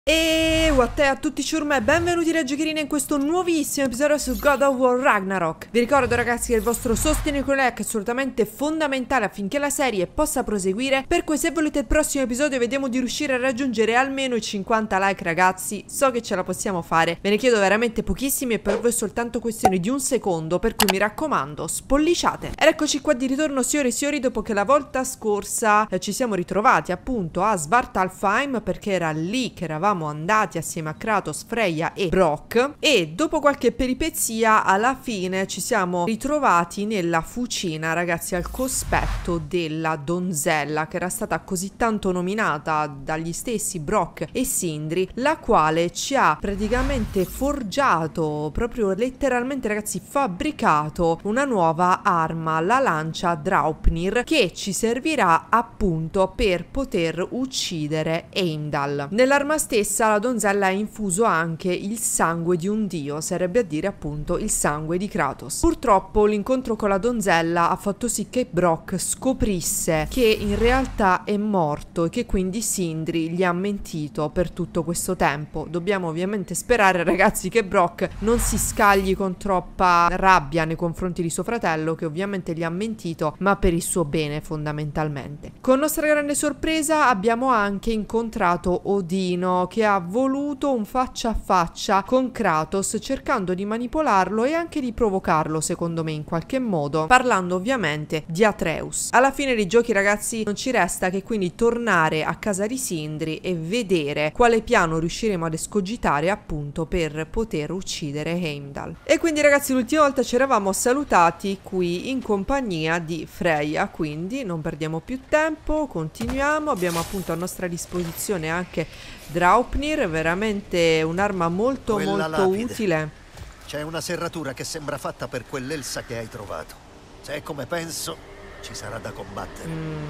E a tutti ciurma e benvenuti da Giocherina in questo nuovissimo episodio su God of War Ragnarok. Vi ricordo ragazzi che il vostro sostegno con like è assolutamente fondamentale affinché la serie possa proseguire. Per cui se volete il prossimo episodio vediamo di riuscire a raggiungere almeno i 50 like ragazzi. So che ce la possiamo fare, ve ne chiedo veramente pochissimi e per voi è soltanto questione di un secondo. Per cui mi raccomando, spolliciate. Ed eccoci qua di ritorno signori e signori, dopo che la volta scorsa ci siamo ritrovati appunto a Svartalfheim, perché era lì che eravamo andati assieme a Kratos, Freya e Brok, e dopo qualche peripezia alla fine ci siamo ritrovati nella fucina ragazzi, al cospetto della donzella che era stata così tanto nominata dagli stessi Brok e Sindri, la quale ci ha praticamente forgiato, proprio letteralmente ragazzi fabbricato una nuova arma, la lancia Draupnir, che ci servirà appunto per poter uccidere Heimdall. Nell'arma stessa la donzella ha infuso anche il sangue di un dio, sarebbe a dire appunto il sangue di Kratos. Purtroppo l'incontro con la donzella ha fatto sì che Brok scoprisse che in realtà è morto e che quindi Sindri gli ha mentito per tutto questo tempo. Dobbiamo ovviamente sperare ragazzi che Brok non si scagli con troppa rabbia nei confronti di suo fratello, che ovviamente gli ha mentito ma per il suo bene fondamentalmente. Con nostra grande sorpresa abbiamo anche incontrato Odino, che ha voluto un faccia a faccia con Kratos, cercando di manipolarlo e anche di provocarlo secondo me in qualche modo, parlando ovviamente di Atreus. Alla fine dei giochi ragazzi non ci resta che quindi tornare a casa di Sindri e vedere quale piano riusciremo ad escogitare appunto per poter uccidere Heimdall. E quindi ragazzi l'ultima volta ci eravamo salutati qui in compagnia di Freya, quindi non perdiamo più tempo, continuiamo. Abbiamo appunto a nostra disposizione anche Draupnir, veramente un'arma molto utile. C'è una serratura che sembra fatta per quell'Elsa che hai trovato. Se è come penso, ci sarà da combattere.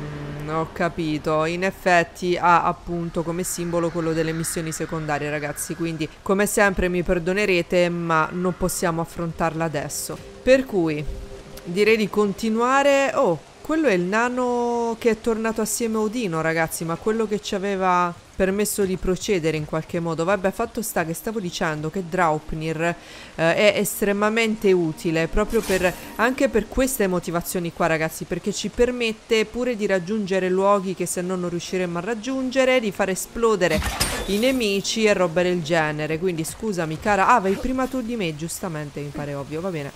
Ho capito, in effetti ha appunto come simbolo quello delle missioni secondarie ragazzi, quindi come sempre mi perdonerete ma non possiamo affrontarla adesso. Per cui direi di continuare. Oh, quello è il nano che è tornato assieme a Odino ragazzi, ma quello che ci aveva permesso di procedere in qualche modo. Vabbè, fatto sta che stavo dicendo che Draupnir è estremamente utile proprio anche per queste motivazioni qua ragazzi, perché ci permette pure di raggiungere luoghi che se no non riusciremmo a raggiungere, di far esplodere i nemici e roba del genere. Quindi scusami cara, vai prima tu di me, giustamente mi pare ovvio, va bene,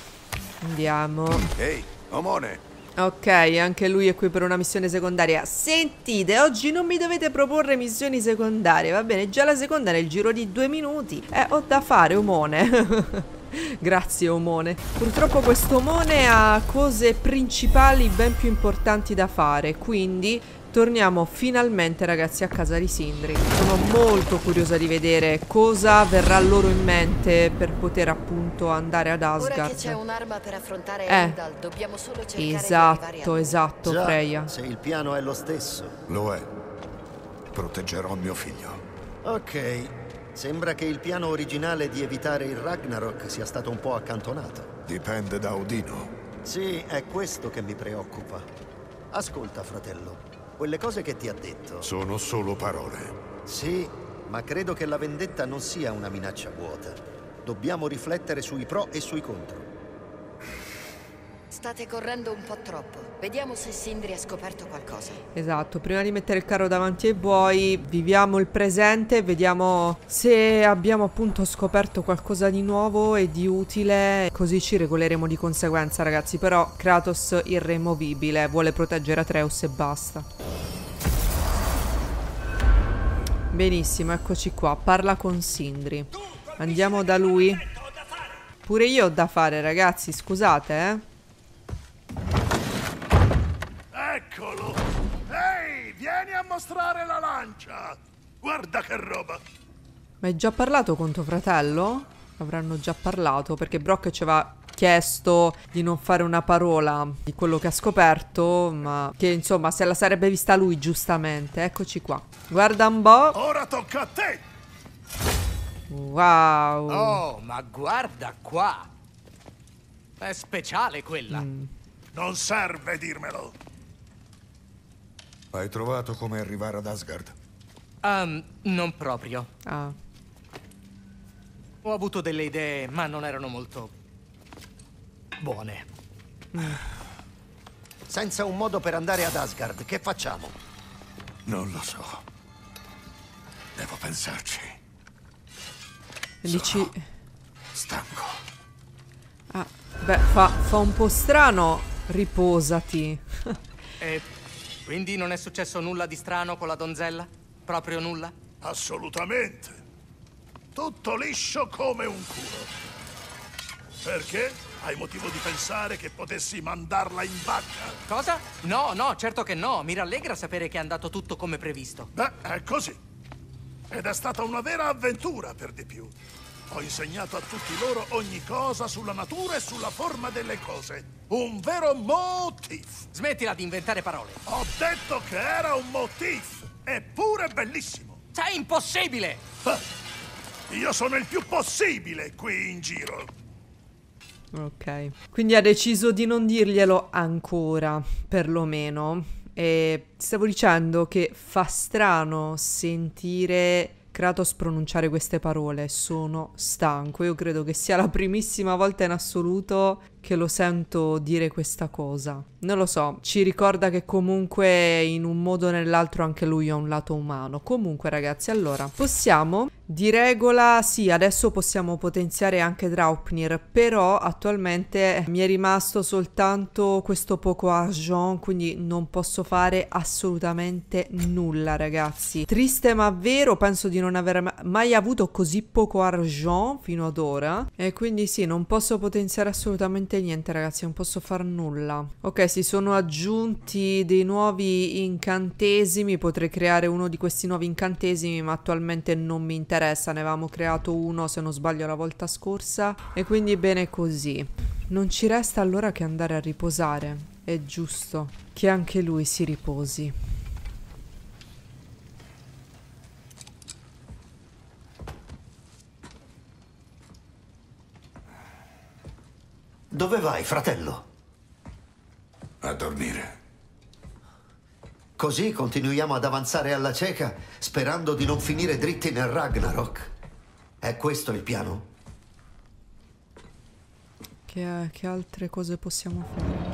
andiamo. Ehi, omone! Ok, anche lui è qui per una missione secondaria. Sentite, oggi non mi dovete proporre missioni secondarie, va bene? Già la seconda nel giro di 2 minuti. Ho da fare, omone. Grazie, omone. Purtroppo questo omone ha cose principali ben più importanti da fare, quindi torniamo finalmente ragazzi a casa di Sindri. Sono molto curiosa di vedere cosa verrà loro in mente per poter appunto andare ad Asgard. Ora che c'è un'arma per affrontare Heimdall, dobbiamo solo cercare di arrivare esatto, Già, Freya. se il piano è lo stesso. Lo è. Proteggerò mio figlio. Ok, sembra che il piano originale di evitare il Ragnarok sia stato un po' accantonato. Dipende da Odino. Sì, è questo che mi preoccupa. Ascolta, fratello. Quelle cose che ti ha detto... Sono solo parole. Sì, ma credo che la vendetta non sia una minaccia vuota. Dobbiamo riflettere sui pro e sui contro. State correndo un po' troppo. Vediamo se Sindri ha scoperto qualcosa. Esatto, prima di mettere il carro davanti ai buoi, viviamo il presente e vediamo se abbiamo appunto scoperto qualcosa di nuovo e di utile, così ci regoleremo di conseguenza ragazzi. Però Kratos irremovibile, vuole proteggere Atreus e basta. Benissimo, eccoci qua, parla con Sindri. Andiamo da lui. Pure io ho da fare ragazzi, scusate Eccolo! Ehi, vieni a mostrare la lancia! Guarda che roba! Ma hai già parlato con tuo fratello? Avranno già parlato, perché Brok ci aveva chiesto di non fare una parola di quello che ha scoperto, ma che insomma se la sarebbe vista lui giustamente. Eccoci qua. Guarda un po'. Ora tocca a te! Wow. Oh, ma guarda qua! È speciale quella. Non serve dirmelo! Hai trovato come arrivare ad Asgard? Non proprio. Ah. Ho avuto delle idee, ma non erano molto buone. Senza un modo per andare ad Asgard, che facciamo? Non lo so. Devo pensarci. Dici... Sono stanco. Ah, beh, fa un po' strano. Riposati. E quindi non è successo nulla di strano con la donzella? Proprio nulla? Assolutamente. Tutto liscio come un culo. Perché? Hai motivo di pensare che potessi mandarla in vacca? Cosa? No, no, certo che no. Mi rallegra sapere che è andato tutto come previsto. Beh, è così. Ed è stata una vera avventura, per di più. Ho insegnato a tutti loro ogni cosa sulla natura e sulla forma delle cose. Un vero motif. Smettila di inventare parole. Ho detto che era un motif. Eppure bellissimo. Sei impossibile! Io sono il più possibile qui in giro. Ok. Quindi ha deciso di non dirglielo ancora, perlomeno. E stavo dicendo che fa strano sentire Kratos pronunciare queste parole. Sono stanco. Io credo che sia la primissima volta in assoluto che lo sento dire questa cosa. Non lo so, ci ricorda che comunque in un modo o nell'altro anche lui ha un lato umano. Comunque ragazzi, allora, possiamo, di regola, sì, adesso possiamo potenziare anche Draupnir, però attualmente mi è rimasto soltanto questo poco argent, quindi non posso fare assolutamente nulla ragazzi. Triste ma vero, penso di non aver mai avuto così poco argent fino ad ora, e quindi sì, non posso potenziare assolutamente niente ragazzi, non posso far nulla. Ok, si sono aggiunti dei nuovi incantesimi, potrei creare uno di questi nuovi incantesimi ma attualmente non mi interessa, ne avevamo creato uno se non sbaglio la volta scorsa e quindi bene così. Non ci resta allora che andare a riposare, è giusto che anche lui si riposi. Dove vai, fratello? A dormire. Così continuiamo ad avanzare alla cieca, sperando di non finire dritti nel Ragnarok. È questo il piano? Che altre cose possiamo fare?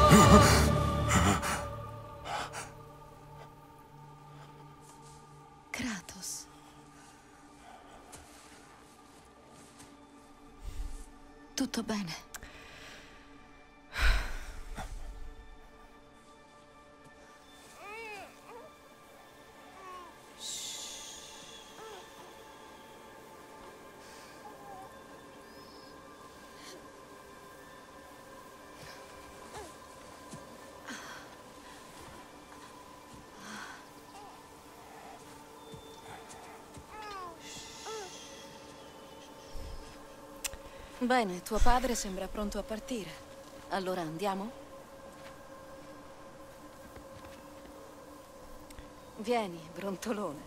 Kratos. Tutto bene? Bene, tuo padre sembra pronto a partire. Allora andiamo? Vieni, brontolone.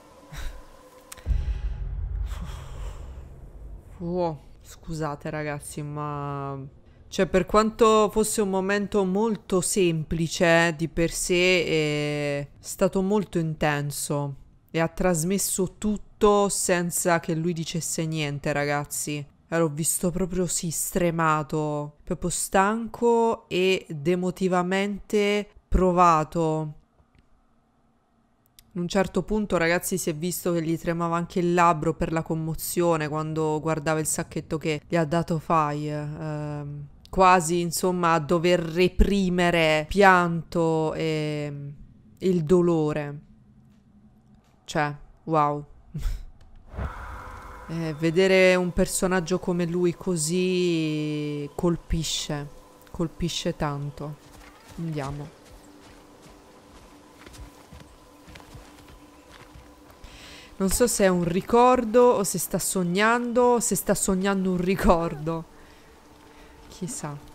Scusate ragazzi, ma... Cioè, per quanto fosse un momento molto semplice di per sé, è stato molto intenso. E ha trasmesso tutto senza che lui dicesse niente, ragazzi. L'ho visto proprio sì, stremato, proprio stanco ed emotivamente provato. In un certo punto, ragazzi, si è visto che gli tremava anche il labbro per la commozione quando guardava il sacchetto che gli ha dato Faye. Quasi, insomma, a dover reprimere pianto e il dolore. Cioè, wow. Vedere un personaggio come lui così colpisce tanto. Andiamo. Non so se è un ricordo o se sta sognando un ricordo. Chissà.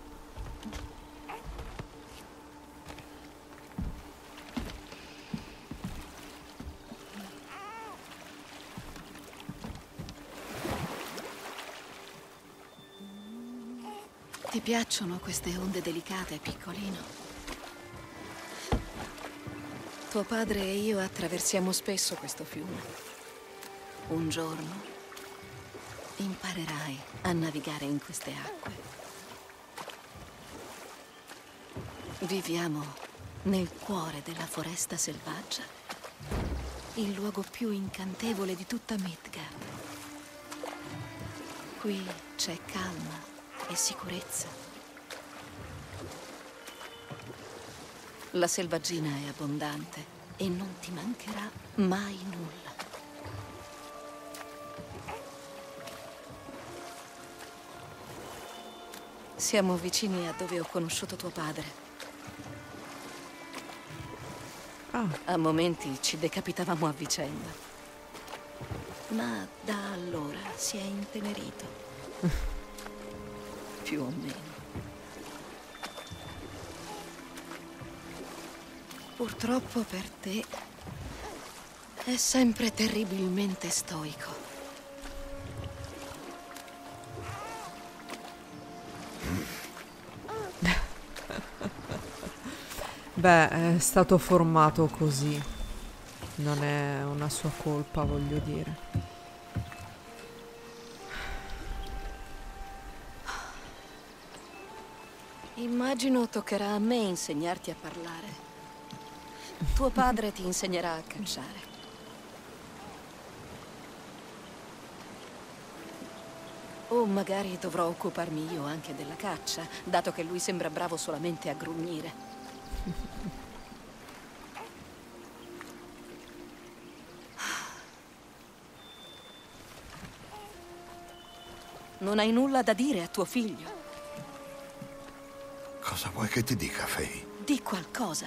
Ti piacciono queste onde delicate, piccolino? Tuo padre e io attraversiamo spesso questo fiume. Un giorno imparerai a navigare in queste acque. Viviamo nel cuore della foresta selvaggia, il luogo più incantevole di tutta Midgard. Qui c'è calma e sicurezza. La selvaggina è abbondante e non ti mancherà mai nulla. Siamo vicini a dove ho conosciuto tuo padre. A momenti ci decapitavamo a vicenda, ma da allora si è intenerito. Più o meno. Purtroppo per te è sempre terribilmente stoico. Beh, è stato formato così. Non è una sua colpa, voglio dire. Immagino toccherà a me insegnarti a parlare. Tuo padre ti insegnerà a cacciare. O magari dovrò occuparmi io anche della caccia, dato che lui sembra bravo solamente a grugnire. Non hai nulla da dire a tuo figlio? Cosa vuoi che ti dica, Faye? Di qualcosa.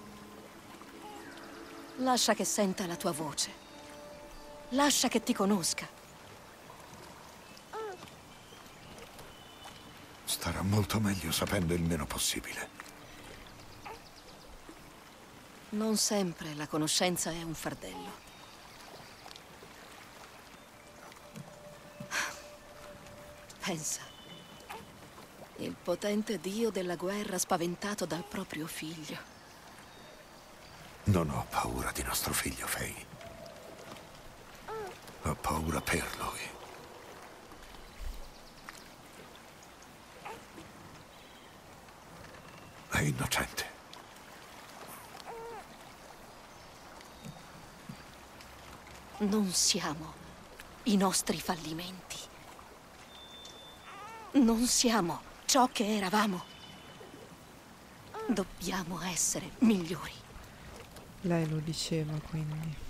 Lascia che senta la tua voce. Lascia che ti conosca. Starà molto meglio sapendo il meno possibile. Non sempre la conoscenza è un fardello. Pensa. Il potente dio della guerra spaventato dal proprio figlio. Non ho paura di nostro figlio, Faye. Ho paura per lui. è innocente. Non siamo i nostri fallimenti. Non siamo ciò che eravamo. Dobbiamo essere migliori. Lei lo diceva, quindi.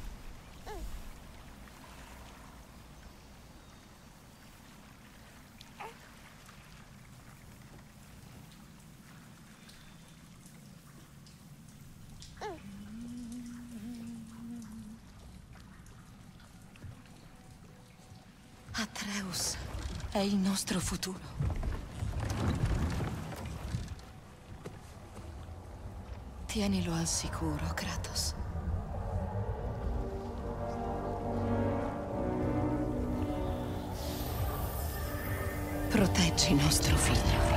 Atreus è il nostro futuro. Tienilo al sicuro, Kratos. Proteggi nostro figlio.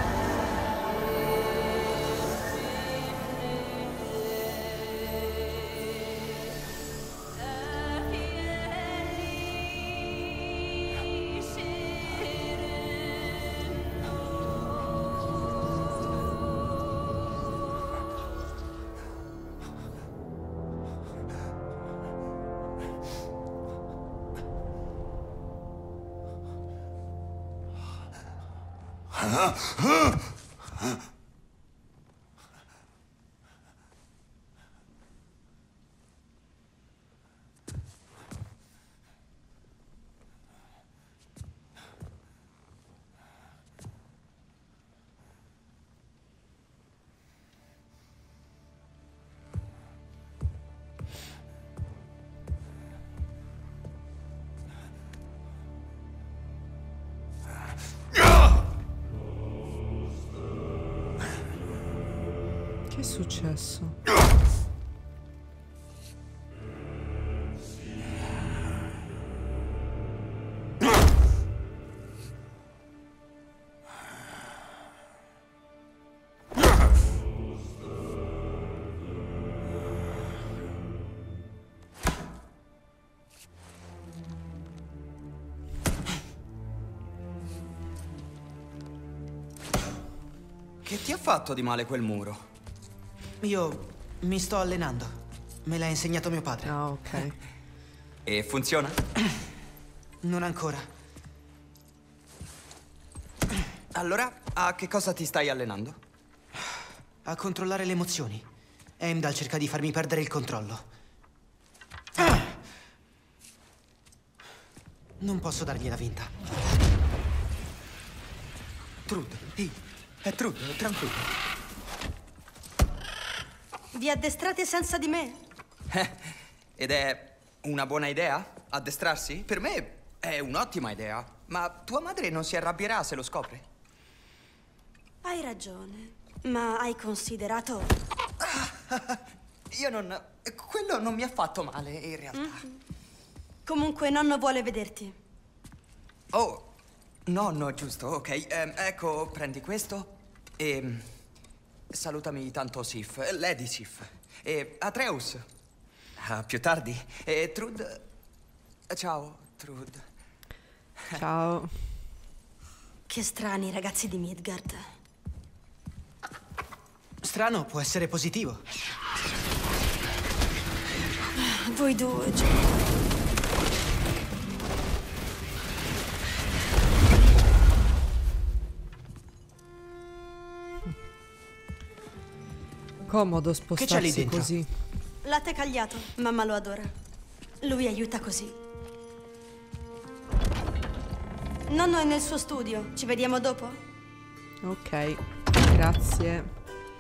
Che è successo? Che ti ha fatto di male quel muro? Io mi sto allenando. Me l'ha insegnato mio padre. Ah, ok. E funziona? Non ancora. Allora, a che cosa ti stai allenando? A controllare le emozioni. Heimdall cerca di farmi perdere il controllo. Non posso dargliela vinta. Trud, ehi, è Trud, tranquillo. Vi addestrate senza di me? Ed è una buona idea? Addestrarsi? Per me è un'ottima idea. Ma tua madre non si arrabbierà se lo scopre? Hai ragione. Ma hai considerato... Io non... Quello non mi ha fatto male, in realtà. Comunque, nonno vuole vederti. Oh, nonno, giusto, ok. Ecco, prendi questo e... salutami tanto Sif, Lady Sif. E Atreus. A più tardi. E Trud... Ciao, Trud. Ciao. Che strani ragazzi di Midgard. Strano può essere positivo. Voi due, Comodo Che c'è lì spostarsi dentro? così. Latte cagliato, mamma lo adora. Lui aiuta così. Nonno è nel suo studio. Ci vediamo dopo? Ok, grazie.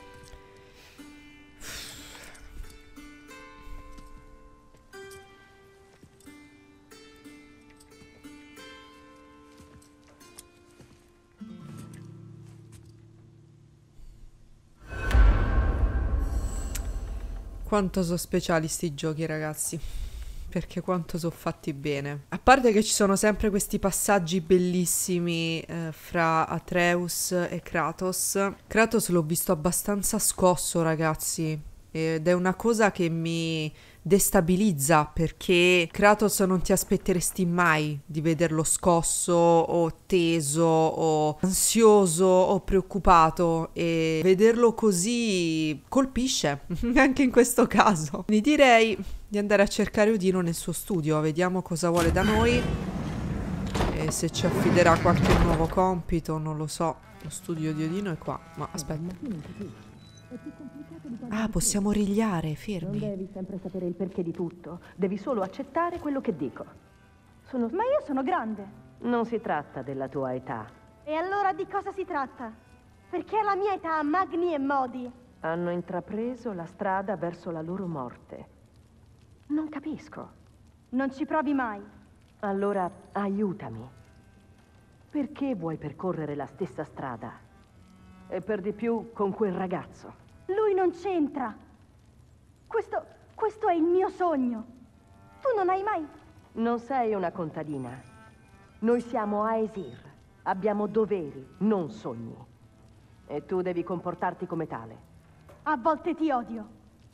Quanto sono speciali sti giochi, ragazzi. Perché quanto sono fatti bene. A parte che ci sono sempre questi passaggi bellissimi fra Atreus e Kratos. Kratos l'ho visto abbastanza scosso, ragazzi. ed è una cosa che mi destabilizza, perché Kratos non ti aspetteresti mai di vederlo scosso o teso o ansioso o preoccupato, e vederlo così colpisce anche in questo caso. Quindi direi di andare a cercare Odino nel suo studio, vediamo cosa vuole da noi e se ci affiderà qualche nuovo compito, non lo so. Lo studio di Odino è qua, ma aspetta. Ah, possiamo rigliare, fermi. Non devi sempre sapere il perché di tutto. Devi solo accettare quello che dico. Ma io sono grande. Non si tratta della tua età. E allora di cosa si tratta? Perché alla mia età Magni e Modi hanno intrapreso la strada verso la loro morte. Non capisco. Non ci provi mai. Allora, aiutami. Perché vuoi percorrere la stessa strada? E per di più con quel ragazzo. Lui non c'entra. Questo è il mio sogno. Tu non hai mai... Non sei una contadina. Noi siamo Aesir. Abbiamo doveri, non sogni. E tu devi comportarti come tale. A volte ti odio.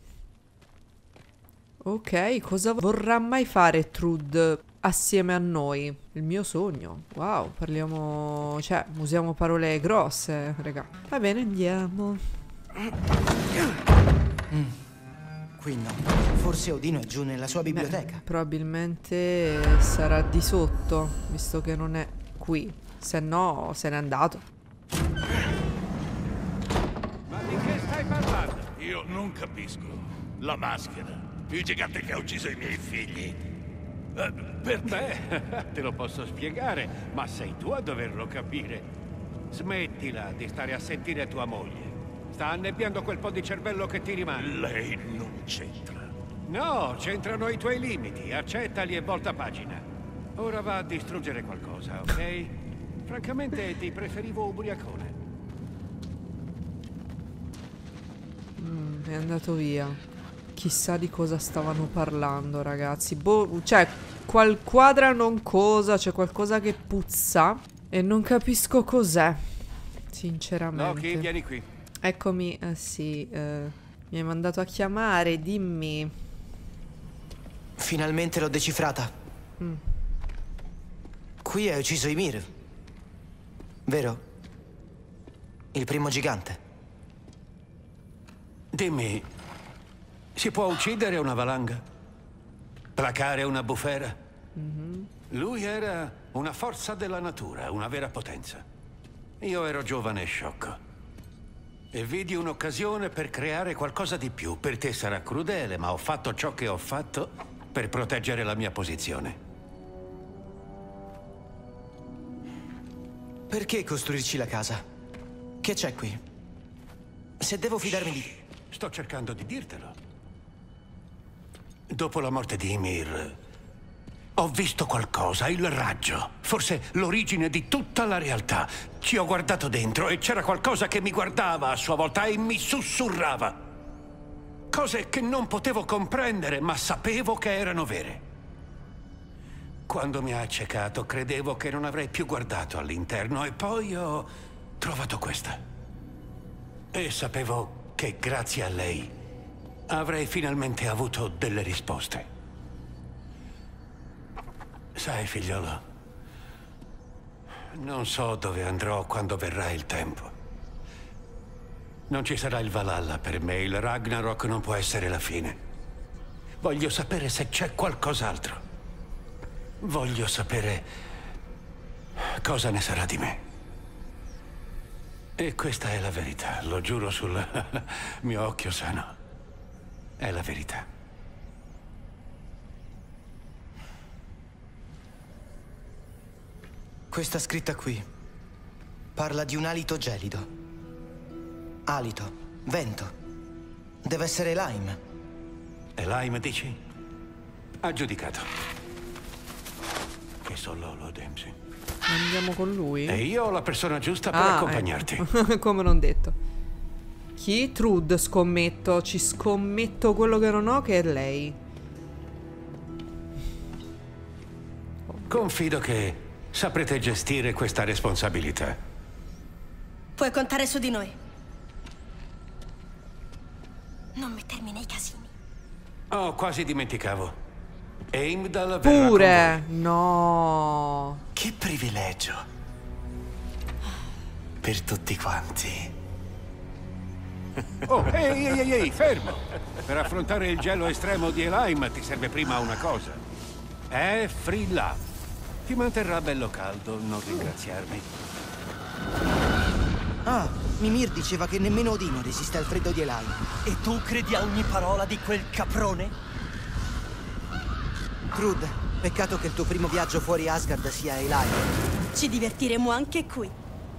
Ok, cosa vorrà mai fare Trude assieme a noi? Il mio sogno. Wow, parliamo... cioè, usiamo parole grosse, raga. Va bene, andiamo. Qui no. Forse Odino è giù nella sua biblioteca. Probabilmente sarà di sotto, visto che non è qui. Se no, se n'è andato. Ma di che stai parlando? Io non capisco. La maschera. Il gigante che ha ucciso i miei figli. Per te te lo posso spiegare, ma sei tu a doverlo capire. Smettila di stare a sentire tua moglie. Sta annebbiando quel po' di cervello che ti rimane. Lei non c'entra. No, c'entrano i tuoi limiti. Accettali e volta pagina. Ora va a distruggere qualcosa, ok? Francamente ti preferivo ubriacone. È andato via. Chissà di cosa stavano parlando, ragazzi. Boh, cioè, quadra non cosa, c'è qualcosa che puzza e non capisco cos'è, sinceramente. Loki, vieni qui. Eccomi, sì, mi hai mandato a chiamare, dimmi. Finalmente l'ho decifrata. Qui hai ucciso Ymir, vero? Il primo gigante. Dimmi, si può uccidere una valanga? Placare una bufera? Lui era una forza della natura, una vera potenza. Io ero giovane e sciocco. E vidi un'occasione per creare qualcosa di più. Per te sarà crudele, ma ho fatto ciò che ho fatto per proteggere la mia posizione. Perché costruirci la casa? Che c'è qui? Se devo fidarmi di... Sto cercando di dirtelo. Dopo la morte di Ymir, ho visto qualcosa, il raggio. Forse l'origine di tutta la realtà. Ci ho guardato dentro e c'era qualcosa che mi guardava a sua volta e mi sussurrava. Cose che non potevo comprendere, ma sapevo che erano vere. Quando mi ha accecato, credevo che non avrei più guardato all'interno e poi ho trovato questa. E sapevo che grazie a lei avrei finalmente avuto delle risposte. Sai, figliolo, non so dove andrò quando verrà il tempo. Non ci sarà il Valhalla per me, il Ragnarok non può essere la fine. Voglio sapere se c'è qualcos'altro. Voglio sapere cosa ne sarà di me. E questa è la verità, lo giuro sul mio occhio sano. È la verità. Questa scritta qui parla di un alito gelido. Alito, vento. Deve essere Elaim. Elaim, dici? Aggiudicato. Che sollolo, Dempsey. Andiamo con lui? E io ho la persona giusta per accompagnarti. Ecco. Come non detto. Chi? Trude, scommetto. Ci scommetto quello che non ho, che è lei. Confido che saprete gestire questa responsabilità. Puoi contare su di noi. Non mettermi nei casini. Oh, quasi dimenticavo. Heimdall verrà Pure. con voi. No. Che privilegio. Per tutti quanti. Oh, ehi, fermo! Per affrontare il gelo estremo di Elaim ti serve prima una cosa. È Free Love. Ti manterrà bello caldo, non ringraziarmi. Ah, Mimir diceva che nemmeno Odino resiste al freddo di Elaim. E tu credi a ogni parola di quel caprone? Trud, peccato che il tuo primo viaggio fuori Asgard sia a Elaim. Ci divertiremo anche qui.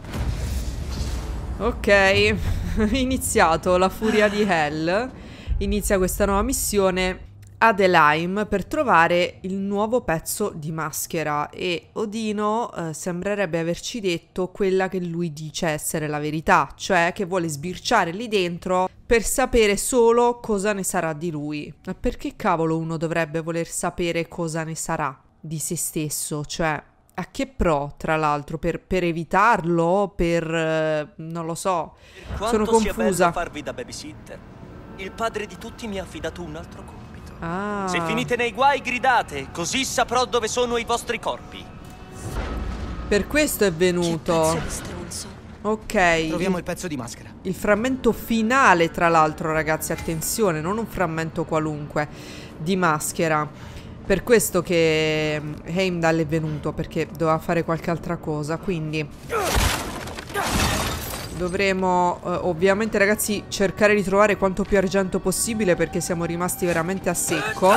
Ok, iniziato la furia di Hell. Inizia questa nuova missione ad Elaim per trovare il nuovo pezzo di maschera e Odino sembrerebbe averci detto quella che lui dice essere la verità, cioè che vuole sbirciare lì dentro per sapere solo cosa ne sarà di lui. Ma perché cavolo uno dovrebbe voler sapere cosa ne sarà di se stesso? Cioè, a che pro, tra l'altro? Per evitarlo? Per... non lo so. Sono Quanto sia bello confusa. farvi da babysitter. Il padre di tutti mi ha affidato un altro compito. Ah. Se finite nei guai gridate, così saprò dove sono i vostri corpi. Per questo è venuto. Pezzo di stronzo. Ok. Troviamo il pezzo di maschera. Il frammento finale, tra l'altro, ragazzi, attenzione, non un frammento qualunque di maschera. Per questo che Heimdall è venuto, perché doveva fare qualche altra cosa, quindi dovremo ovviamente, ragazzi, cercare di trovare quanto più argento possibile, perché siamo rimasti veramente a secco.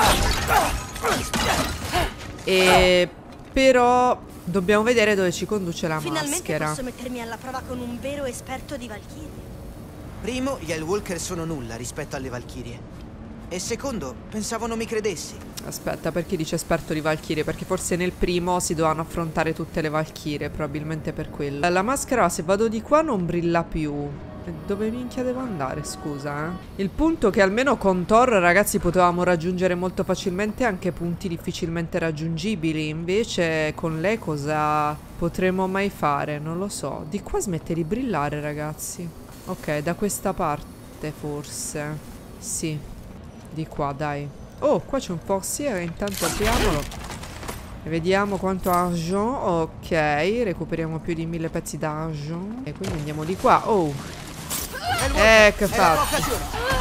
E però dobbiamo vedere dove ci conduce la Finalmente maschera. posso mettermi alla prova con un vero esperto di Valkyrie. Primo, gli Hellwalker sono nulla rispetto alle Valchirie. E secondo, pensavo non mi credessi. Aspetta, perché dice esperto di Valkyrie? Perché forse nel primo si dovevano affrontare tutte le Valkyrie, probabilmente per quello. La maschera, se vado di qua, non brilla più. E dove minchia devo andare, scusa, Il punto è che almeno con Thor, ragazzi, potevamo raggiungere molto facilmente anche punti difficilmente raggiungibili. Invece con lei cosa potremmo mai fare? Non lo so. Di qua smette di brillare, ragazzi. Ok, da questa parte forse. Sì. Di qua, dai. Oh, qua c'è un forziere, intanto apriamolo e vediamo quanto argent. Ok, recuperiamo più di 1000 pezzi d'argent. E quindi andiamo di qua. Oh, che fatto.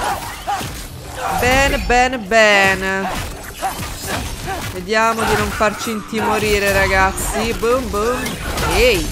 Bene, bene, bene. Vediamo di non farci intimorire, ragazzi. Boom, boom. Ehi,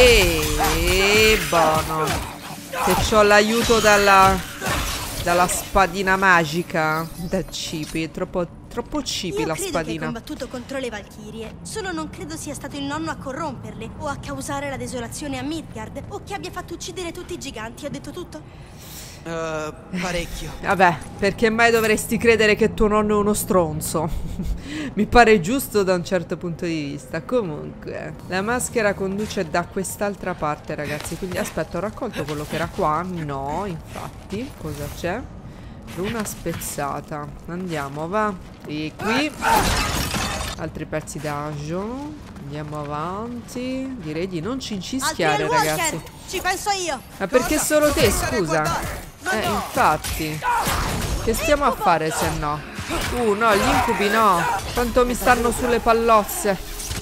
buono. Che c'ho l'aiuto dalla spadina magica. Da cipi, troppo cipi la Io credo che hai spadina. combattuto contro le Valchirie. Solo non credo sia stato il nonno a corromperle, o a causare la desolazione a Midgard, o che abbia fatto uccidere tutti i giganti. Ho detto tutto? Parecchio. Vabbè, perché mai dovresti credere che tuo nonno è uno stronzo? Mi pare giusto da un certo punto di vista. Comunque, la maschera conduce da quest'altra parte, ragazzi. Quindi aspetta, ho raccolto quello che era qua? No, infatti. Cosa c'è? Luna spezzata. Andiamo, va. E qui altri pezzi d'argent. Andiamo avanti. Direi di non cincischiare, Altri ragazzi. Hellwalker! Ci penso io! Ma perché solo te, scusa? Infatti. Che stiamo a fare se no? No, gli incubi no. Quanto mi stanno sulle pallozze.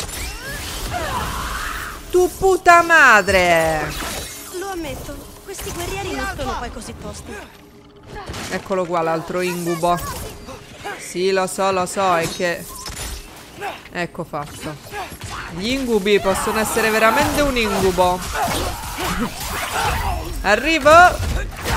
Tu puta madre! Lo ammetto, questi guerrieri non sono poi così tosti. Eccolo qua l'altro incubo. Sì, lo so, è che... Ecco fatto. Gli incubi possono essere veramente un incubo. Arrivo!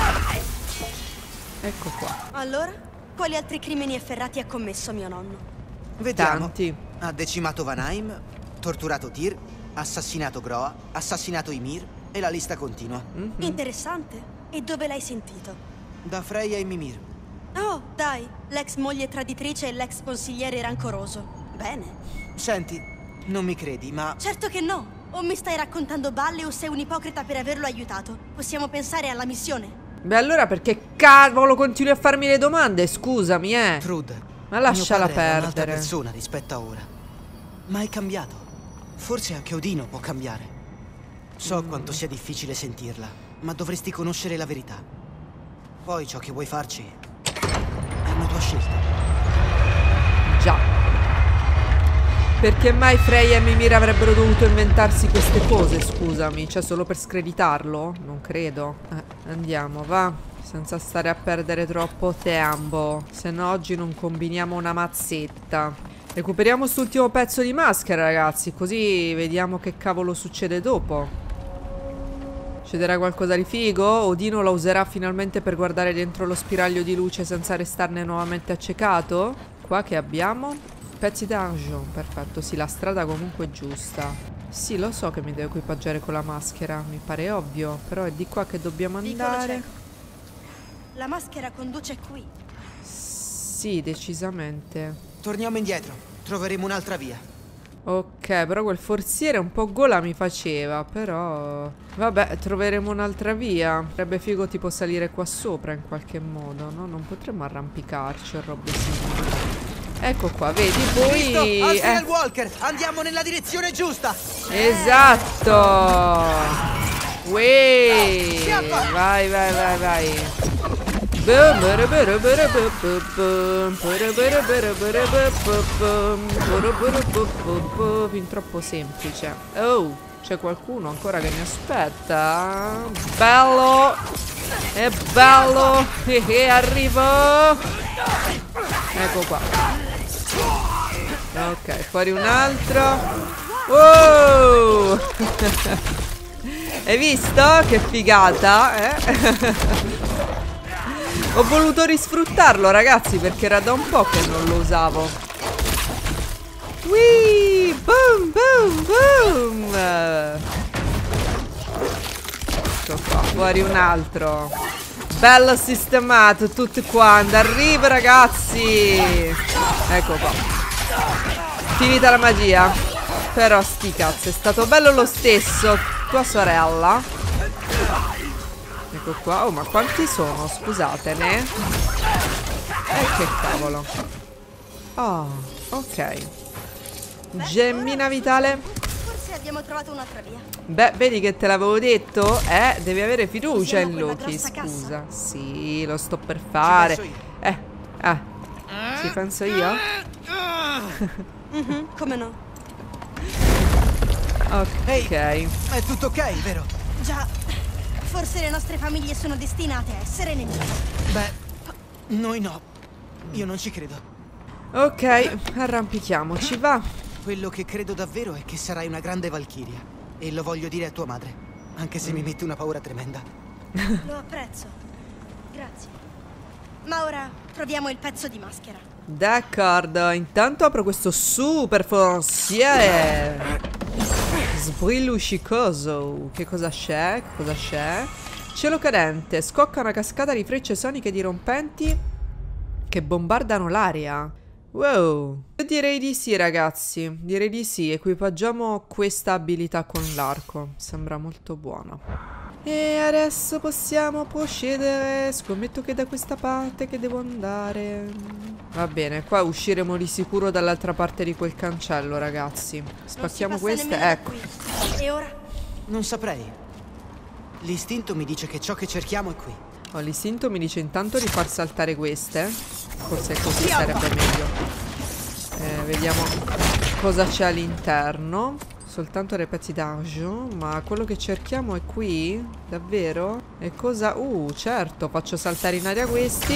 Ecco qua. Allora, quali altri crimini efferrati ha commesso mio nonno? Vediamo. Tanti. Ha decimato Vanheim, torturato Tyr, assassinato Groa, assassinato Ymir e la lista continua. Interessante. E dove l'hai sentito? Da Freya e Mimir. Oh, dai, l'ex moglie traditrice e l'ex consigliere rancoroso. Bene. Senti, non mi credi, ma... Certo che no. O mi stai raccontando balle o sei un ipocrita per averlo aiutato. Possiamo pensare alla missione. Beh, allora perché cavolo continui a farmi le domande? Scusami, Trud, ma lasciala mio padre era un'altra perdere. persona rispetto a ora. Ma è cambiato. Forse anche Odino può cambiare. So quanto sia difficile sentirla, ma dovresti conoscere la verità. Poi ciò che vuoi farci scelta. Già. Perché mai Freya e Mimir avrebbero dovuto inventarsi queste cose, scusami? Cioè, solo per screditarlo? Non credo. Andiamo, va. Senza stare a perdere troppo tempo. Se no oggi non combiniamo una mazzetta. Recuperiamo quest'ultimo pezzo di maschera, ragazzi. Così vediamo che cavolo succede dopo. Succederà qualcosa di figo? Odino la userà finalmente per guardare dentro lo spiraglio di luce senza restarne nuovamente accecato? Qua che abbiamo? Pezzi d'argent, perfetto, sì, la strada comunque è giusta. Sì, lo so che mi devo equipaggiare con la maschera, mi pare ovvio, però è di qua che dobbiamo andare. La maschera conduce qui. Sì, decisamente. Torniamo indietro, troveremo un'altra via. Ok, però quel forziere un po' gola mi faceva, però... Vabbè, troveremo un'altra via. Sarebbe figo tipo salire qua sopra in qualche modo, no? Non potremmo arrampicarci o robe simili. Ecco qua, vedi, poi... Astral Walker, andiamo nella direzione giusta! Esatto! Uè! Vai, vai, vai, vai! Fin troppo semplice. Oh, c'è qualcuno ancora che mi aspetta. Bello! È bello! Arrivo! Ecco qua. Ok, fuori un altro. Wow! Hai visto? Che figata, Ho voluto risfruttarlo, ragazzi, perché era da un po' che non lo usavo. Whee! Boom, boom, boom! Ecco qua, fuori un altro. Bello sistemato, tutti quanti. Arriva, ragazzi! Ecco qua. Finita la magia. Però sti cazzo, è stato bello lo stesso. Tua sorella. Ecco qua. Oh, ma quanti sono? Scusatene. Che cavolo. Oh, ok. Gemmina vitale. Forse abbiamo trovato un'altra via. Beh, vedi che te l'avevo detto? Devi avere fiducia in Loki, scusa. Sì, lo sto per fare. Ci penso io? Come no? Ok. È tutto ok, vero? Già. Forse le nostre famiglie sono destinate a essere nemiche. Beh, noi no. Io non ci credo. Ok, arrampichiamoci, va. Quello che credo davvero è che sarai una grande valchiria. E lo voglio dire a tua madre. Anche se mi mette una paura tremenda. Lo apprezzo. Grazie. Ma ora proviamo il pezzo di maschera. D'accordo, intanto apro questo super forziere sbrilluscicoso. Che cosa c'è? Che cosa c'è? Cielo cadente, scocca una cascata di frecce soniche dirompenti che bombardano l'aria. Wow. Io direi di sì, ragazzi. Direi di sì. Equipaggiamo questa abilità con l'arco. Sembra molto buono. E adesso possiamo procedere. Scommetto che da questa parte che devo andare. Va bene, qua usciremo di sicuro dall'altra parte di quel cancello, ragazzi. Spacchiamo queste, ecco. E ora? Non saprei. L'istinto mi dice che ciò che cerchiamo è qui. Oh, l'istinto mi dice intanto di far saltare queste. Forse così sarebbe meglio. Vediamo cosa c'è all'interno. Soltanto dei pezzi d'argent. Ma quello che cerchiamo è qui? Davvero? E cosa? Certo, faccio saltare in aria questi.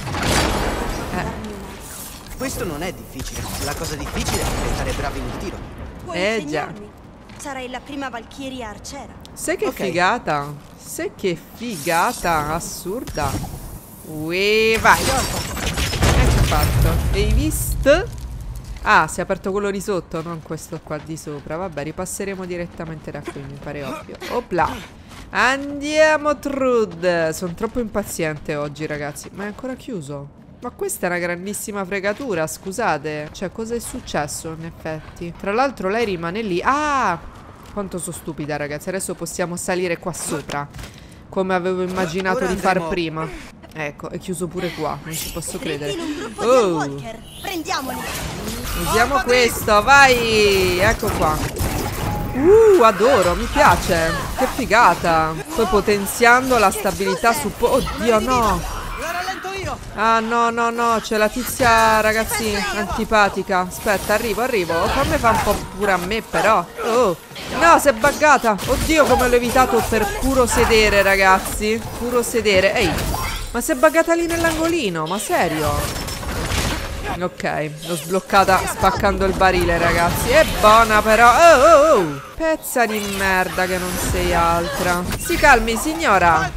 Questo non è difficile. La cosa difficile è diventare bravi nel tiro. Puoi insegnarmi? Sarai la prima valchiria arciera. Sai che figata? Sai che figata assurda. Vai. Ecco fatto. Hai visto? Ah, si è aperto quello di sotto, non questo qua di sopra. Vabbè, ripasseremo direttamente da qui, mi pare ovvio. Opla. Andiamo, Trud. Sono troppo impaziente oggi, ragazzi. Ma è ancora chiuso. Ma questa è una grandissima fregatura, scusate. Cioè, cosa è successo, in effetti? Tra l'altro, lei rimane lì. Ah! Quanto sono stupida, ragazzi. Adesso possiamo salire qua sopra, come avevo immaginato di far prima. Ecco, è chiuso pure qua. Non ci posso credere. Prendiamoli. Usiamo questo, vai. Ecco qua. Adoro, mi piace. Che figata. Poi potenziando la stabilità su... Oddio, no. stato io! Ah, no, no, no, c'è la tizia, ragazzi, antipatica. Aspetta, arrivo. Come fa un po' pure a me, però. Oh, no, si è buggata. Oddio, come l'ho evitato per puro sedere, ragazzi. Puro sedere. Ehi, ma si è buggata lì nell'angolino, ma serio? Ok, l'ho sbloccata spaccando il barile, ragazzi. È buona però. Oh. Pezza di merda che non sei altra. Si calmi, signora.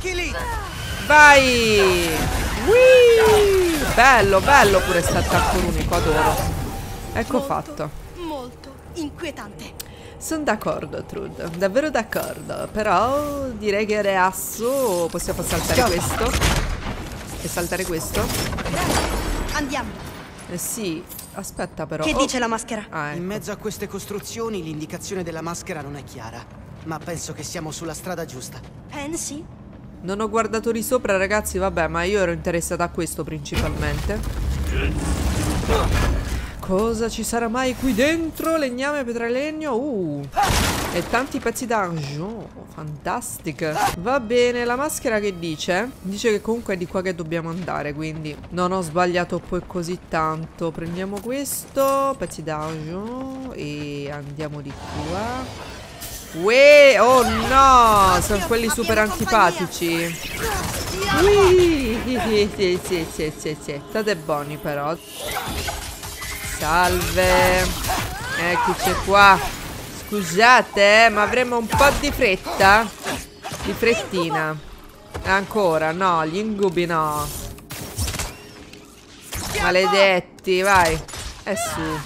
Vai. Whee! Bello pure sta attacco unico, adoro. Ecco fatto. Molto inquietante. Sono d'accordo, Trude. Davvero d'accordo. Però direi che adesso possiamo saltare questo. E saltare questo. Andiamo. Sì, aspetta però. Che dice la maschera? Ah, ecco. In mezzo a queste costruzioni l'indicazione della maschera non è chiara, ma penso che siamo sulla strada giusta. Pensi? Non ho guardato di sopra, ragazzi, vabbè, ma io ero interessata a questo principalmente. Cosa ci sarà mai qui dentro? Legname, petralegno, e tanti pezzi d'argent. Fantastico. Va bene, la maschera che dice? Dice che comunque è di qua che dobbiamo andare, quindi non ho sbagliato poi così tanto. Prendiamo questo, pezzi d'argent, e andiamo di qua. Uè, oh no, sono quelli super antipatici. Sì. State buoni però. Salve. Chi c'è qua? Scusate, ma avremo un po' di fretta? Di frettina. Ancora, no, gli incubi no. Maledetti, vai. Su.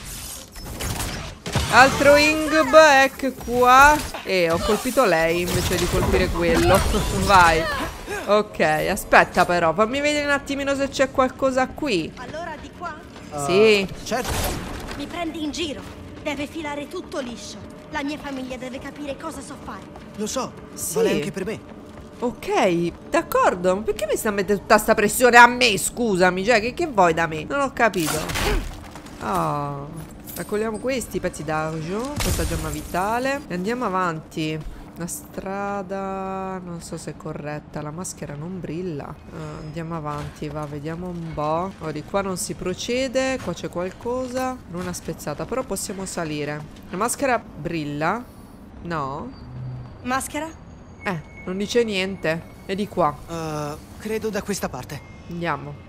Altro ingub, ecco qua. Ho colpito lei invece di colpire quello. Vai. Ok, aspetta però, fammi vedere un attimino se c'è qualcosa qui. Allora di qua? Sì. Certo. Mi prendi in giro. Deve filare tutto liscio. La mia famiglia deve capire cosa so fare. Lo so, sì. Vale anche per me. Ok, d'accordo. Ma perché mi sta mettendo tutta sta pressione a me, scusami? Cioè, che vuoi da me? Non ho capito. Raccogliamo questi pezzi d'argent, questa gemma vitale e andiamo avanti. La strada non so se è corretta, la maschera non brilla. Andiamo avanti, va, vediamo un po'. Di qua non si procede, qua c'è qualcosa. Non una spezzata, però possiamo salire. La maschera brilla? No. Maschera? Non dice niente. È di qua. Credo da questa parte. Andiamo.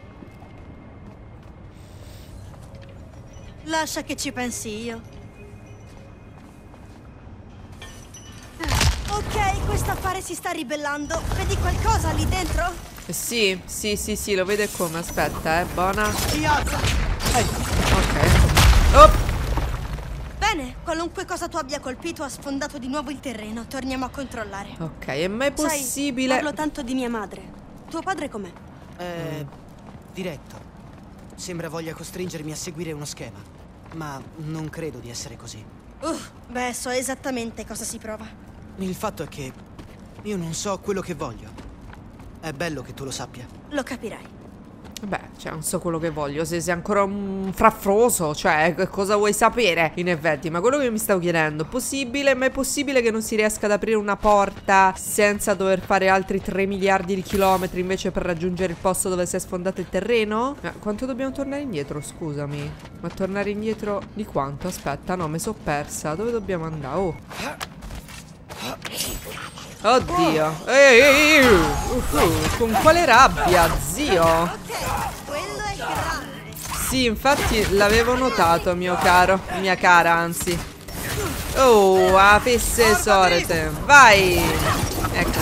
Lascia che ci pensi io. Ok, questo affare si sta ribellando. Vedi qualcosa lì dentro? Sì, lo vede come. Aspetta, buona. Ok. Bene, qualunque cosa tu abbia colpito ha sfondato di nuovo il terreno. Torniamo a controllare. Ok, è mai possibile? Sai, parlo tanto di mia madre. Tuo padre com'è? Diretto. Sembra voglia costringermi a seguire uno schema, ma non credo di essere così. Beh, so esattamente cosa si prova. Il fatto è che io non so quello che voglio. È bello che tu lo sappia. Lo capirai. Beh, cioè, non so quello che voglio. Se sei ancora un fraffroso, cioè, cosa vuoi sapere, in effetti? Ma quello che mi stavo chiedendo, possibile? Ma è possibile che non si riesca ad aprire una porta senza dover fare altri 3 miliardi di chilometri invece per raggiungere il posto dove si è sfondato il terreno? Quanto dobbiamo tornare indietro, scusami? Ma tornare indietro di quanto? Aspetta, no, mi sono persa. Dove dobbiamo andare? Oddio. Con quale rabbia, zio? Quello è grande. Sì, infatti l'avevo notato, mio caro. Mia cara, anzi. A fesse sorte. Vai. Ecco.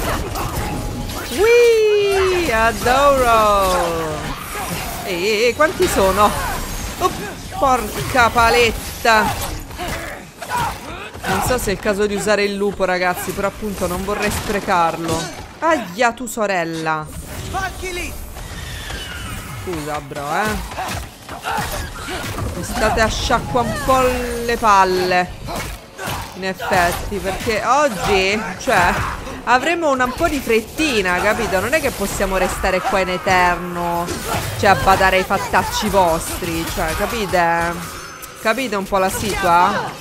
Whee, adoro. Quanti sono? Porca paletta. Non so se è il caso di usare il lupo, ragazzi, però appunto non vorrei sprecarlo. Aia, tu sorella. Scusa, bro, Mi state a sciacqua un po' le palle. In effetti, perché oggi, cioè, avremo un po' di frettina, capito? Non è che possiamo restare qua in eterno, cioè, a badare ai fattacci vostri. Cioè, capite? Capite un po' la situa?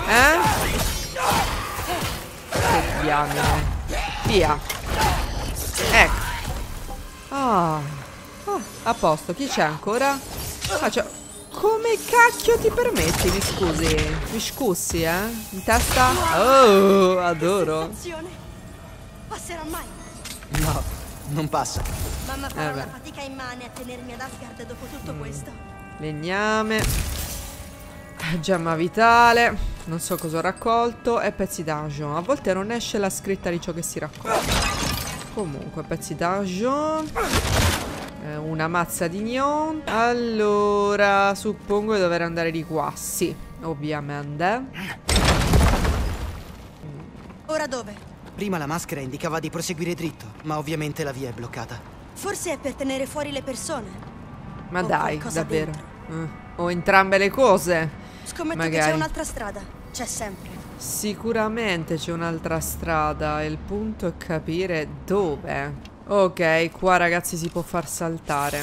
Che diamine. Via. Ecco. Oh, a posto, chi c'è ancora? Ah, cioè, come cacchio ti permetti? Mi scusi. Mi scussi, in testa? Oh, adoro. Passerà mai? No, non passa. Mamma farà una fatica immane a tenermi ad Asgard dopo tutto questo. Legname. Gemma vitale. Non so cosa ho raccolto. E pezzi d'argent. A volte non esce la scritta di ciò che si raccoglie. Comunque, pezzi d'argent. Una mazza di gnon. Allora, suppongo di dover andare di qua. Sì, ovviamente. Ora dove? Prima la maschera indicava di proseguire dritto, ma ovviamente la via è bloccata. Forse è per tenere fuori le persone. Ma o dai, qualcosa davvero. dentro. O entrambe le cose. Scommetto magari. che c'è un'altra strada. C'è sempre. Sicuramente c'è un'altra strada. Il punto è capire dove. Ok, qua ragazzi si può far saltare.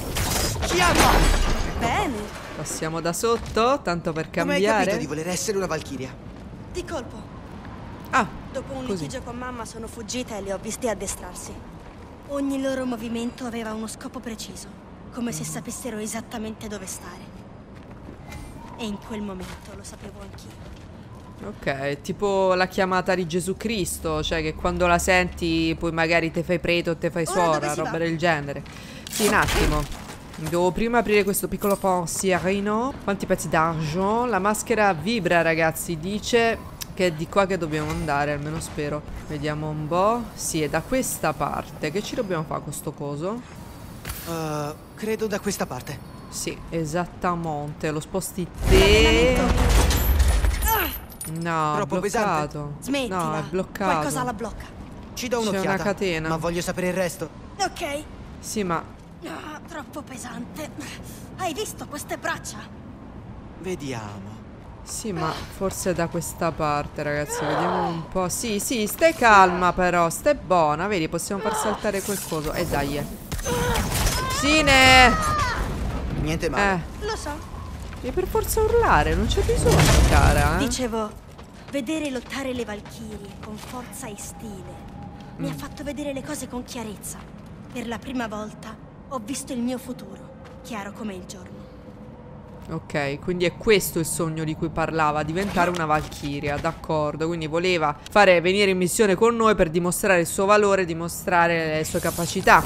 Bene. Passiamo da sotto, tanto per Come hai cambiare. capito di voler essere una valchiria? Di colpo. Ah, dopo un così. litigio con mamma sono fuggita e le ho viste addestrarsi. Ogni loro movimento aveva uno scopo preciso, come se sapessero esattamente dove stare. E in quel momento lo sapevo anch'io. Ok, tipo la chiamata di Gesù Cristo, cioè che quando la senti poi magari te fai prete o te fai suora, roba del genere. Sì, un attimo. Devo prima aprire questo piccolo pensierino. Quanti pezzi d'argent? La maschera vibra, ragazzi, dice che è di qua che dobbiamo andare, almeno spero. Vediamo un po'. Sì, è da questa parte. Che ci dobbiamo fare con sto coso? Credo da questa parte. Sì, esattamente. Lo sposti te. No, Troppo è bloccato. Smettila. No, è bloccato. Qualcosa la blocca. Ci do C'è un'occhiata. una catena. Ma voglio sapere il resto. Ok. Sì, ma Troppo pesante. Hai visto queste braccia? Vediamo. sì, ma forse è da questa parte, ragazzi. Vediamo un po'. Sì, sì, stai calma però. Stai buona. Vedi, possiamo far saltare quel coso. E dai. Sine! Niente male. Lo so. Devi per forza urlare. Non c'è bisogno, cara. Dicevo, vedere lottare le valchirie con forza e stile mi ha fatto vedere le cose con chiarezza. Per la prima volta ho visto il mio futuro, chiaro come il giorno. Ok, quindi è questo il sogno di cui parlava, diventare una valchiria, d'accordo. Quindi voleva fare venire in missione con noi per dimostrare il suo valore, dimostrare le sue capacità.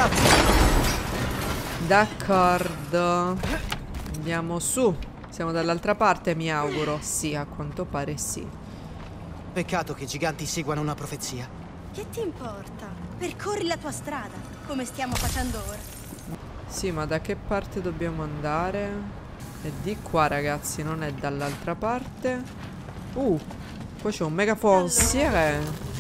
D'accordo. Andiamo su. Siamo dall'altra parte, mi auguro. Sì, a quanto pare sì. Peccato che i giganti seguano una profezia. Che ti importa? Percorri la tua strada, come stiamo facendo ora. Sì, ma da che parte dobbiamo andare? È di qua, ragazzi, non è dall'altra parte. Qua c'è un mega forziere.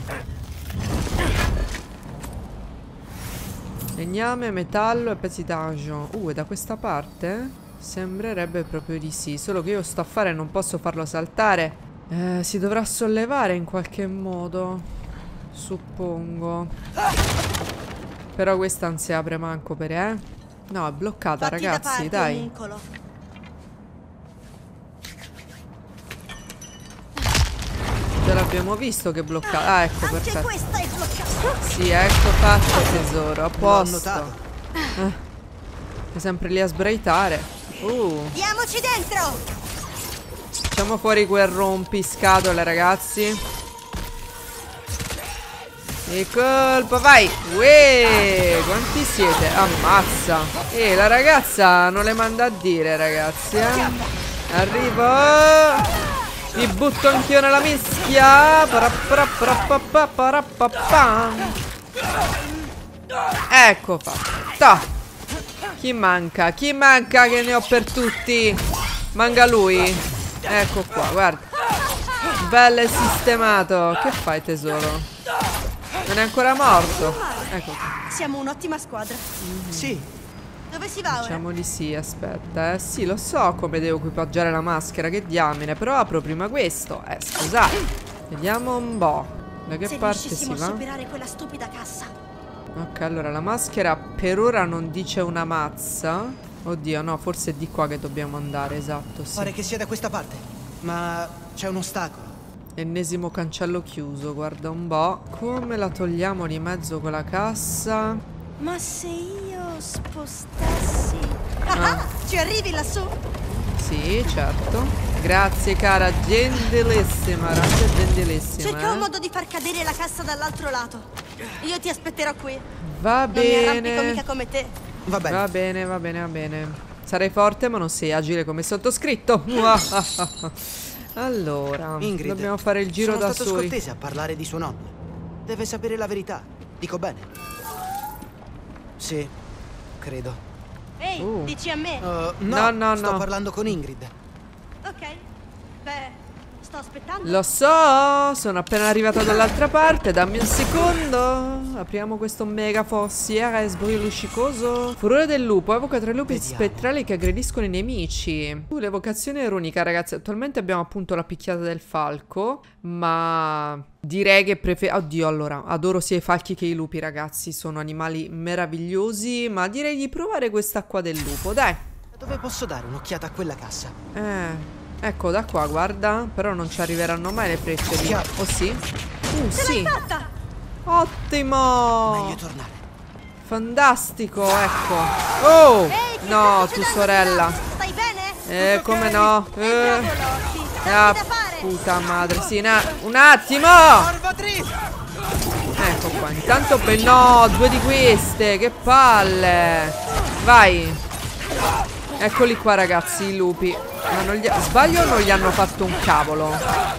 Legname, metallo e pezzi d'argent. È da questa parte? Sembrerebbe proprio di sì. Solo che io sto a fare e non posso farlo saltare. Si dovrà sollevare in qualche modo, suppongo. Però questa non si apre manco per No, è bloccata, Fatti ragazzi, da parte, dai. omuncolo. Già l'abbiamo visto che è bloccata. Ah, ecco, Anche perfetto. questa è bloccata. Sì, ecco fatto, tesoro, a posto. notato. È sempre lì a sbraitare. Diamoci dentro! Facciamo fuori quel rompiscatole, ragazzi. E colpo, vai! Uè, quanti siete? Ammazza! La ragazza non le manda a dire, ragazzi, Arrivo! Mi butto anch'io nella mischia! Ecco fatto! Chi manca? Chi manca che ne ho per tutti? Manca lui. Ecco qua, guarda. Bello e sistemato. Che fai, tesoro? Non è ancora morto. Ecco qua. Siamo un'ottima squadra. Sì. Dove si va ora? Diciamo di sì, aspetta. Sì, lo so come devo equipaggiare la maschera, che diamine. Però apro prima questo. Scusate. Vediamo un po'. Da che Se parte si riuscissimo a va? superare quella stupida cassa. Ok, allora la maschera per ora non dice una mazza. Oddio, no, forse è di qua che dobbiamo andare, esatto, sì. Pare che sia da questa parte. Ma c'è un ostacolo. Ennesimo cancello chiuso, guarda un po'. Come la togliamo di mezzo quella cassa? Ma se io... spostassi... Ah, ci arrivi lassù? Sì, certo. Grazie, cara, gentilissima, raga, gentilissima. Cerca un modo di far cadere la cassa dall'altro lato. Io ti aspetterò qui. Va bene. Non mi arrampico mica come te. Va bene. Va bene, va bene, va bene. Sarai forte, ma non sei agile come sottoscritto. Allora, Ingrid, dobbiamo fare il giro da sono stato soli. scortese a parlare di suo nonno. Deve sapere la verità. Dico bene? Sì, credo. Ehi, dici a me? No, sto parlando con Ingrid. Ok. Beh, sto aspettando. Lo so, sono appena arrivata dall'altra parte. Dammi un secondo. Apriamo questo mega fossiere sbriluscicoso. Furore del lupo. Evoca 3 lupi spettrali che aggrediscono i nemici. L'evocazione runica, ragazzi. Attualmente abbiamo appunto la picchiata del falco. Ma direi che oddio, allora, adoro sia i falchi che i lupi, ragazzi. Sono animali meravigliosi. Ma direi di provare questa qua del lupo, dai. Dove posso dare un'occhiata a quella cassa? Ecco, da qua, guarda. Però non ci arriveranno mai le frecce lì. Oh sì? Sì. Ottimo. Meglio tornare. Fantastico, ecco. Oh, no, tu sorella. Stai bene? Come no? Ah, puta madre. Sì, un attimo. Ecco qua. Intanto, no, 2 di queste. Che palle. Vai. Eccoli qua, ragazzi, i lupi. Ma non sbaglio o non gli hanno fatto un cavolo?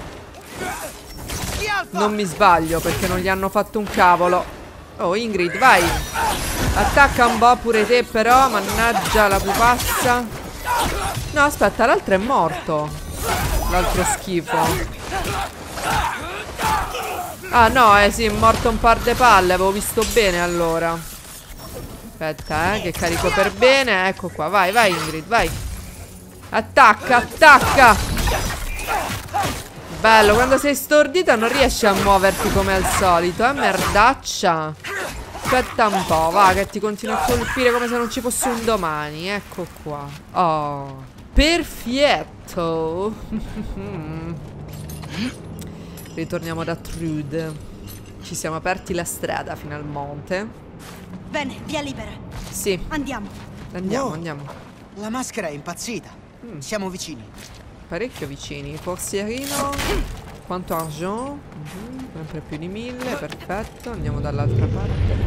Non mi sbaglio perché non gli hanno fatto un cavolo. Oh, Ingrid, vai. Attacca un po' pure te, però. Mannaggia la pupazza. No, aspetta, l'altro è morto. L'altro schifo. Ah, no, sì, è morto un par de palle. Avevo visto bene allora. Aspetta, che carico per bene. Ecco qua, vai, vai Ingrid, vai. Attacca, attacca. Bello, quando sei stordita non riesci a muoverti come al solito, merdaccia. Aspetta un po', va, che ti continuo a colpire come se non ci fosse un domani. Ecco qua. Oh, perfetto. Ritorniamo da Trude. Ci siamo aperti la strada finalmente. Bene, via libera. Sì. Andiamo. Andiamo, andiamo. La maschera è impazzita. Siamo vicini. Parecchio vicini. Fossierino. Quanto argent? Sempre più di 1000. Perfetto. Andiamo dall'altra parte.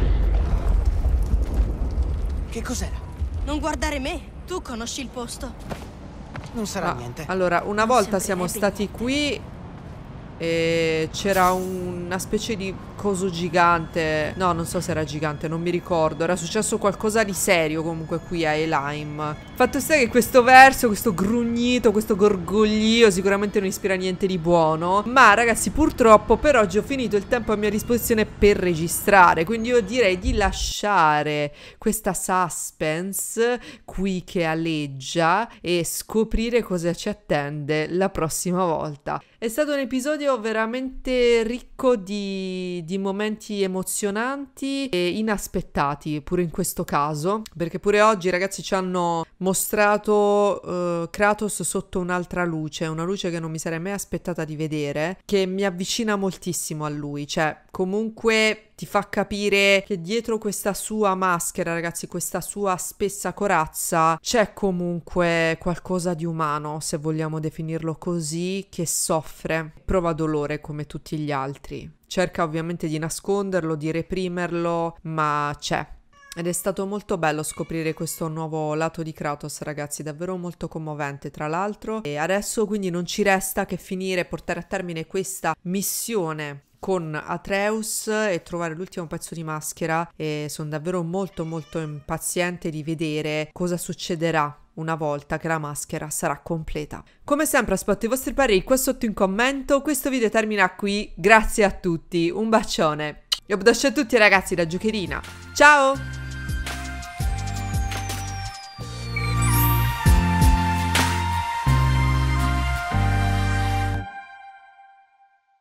Che cos'era? Non guardare me. Tu conosci il posto. Non sarà niente. Allora, una volta siamo stati qui e c'era una specie di coso gigante. No, non so se era gigante, non mi ricordo. Era successo qualcosa di serio comunque qui a Helheim. Fatto sta che questo verso, questo grugnito, questo gorgoglio sicuramente non ispira niente di buono. Ma ragazzi, purtroppo per oggi ho finito il tempo a mia disposizione per registrare. Quindi io direi di lasciare questa suspense qui che aleggia e scoprire cosa ci attende la prossima volta. È stato un episodio veramente ricco di momenti emozionanti e inaspettati pure in questo caso, perché pure oggi ragazzi ci hanno mostrato Kratos sotto un'altra luce, una luce che non mi sarei mai aspettata di vedere, che mi avvicina moltissimo a lui, cioè comunque ti fa capire che dietro questa sua maschera, ragazzi, questa sua spessa corazza, c'è comunque qualcosa di umano, se vogliamo definirlo così, che soffre, prova dolore come tutti gli altri. Cerca ovviamente di nasconderlo, di reprimerlo, ma c'è. Ed è stato molto bello scoprire questo nuovo lato di Kratos, ragazzi, davvero molto commovente tra l'altro. E adesso quindi non ci resta che finire, portare a termine questa missione con Atreus e trovare l'ultimo pezzo di maschera, e sono davvero molto impaziente di vedere cosa succederà una volta che la maschera sarà completa. Come sempre aspetto i vostri pareri qua sotto in commento. Questo video termina qui, grazie a tutti, un bacione e a tutti ragazzi da Giocherina, ciao!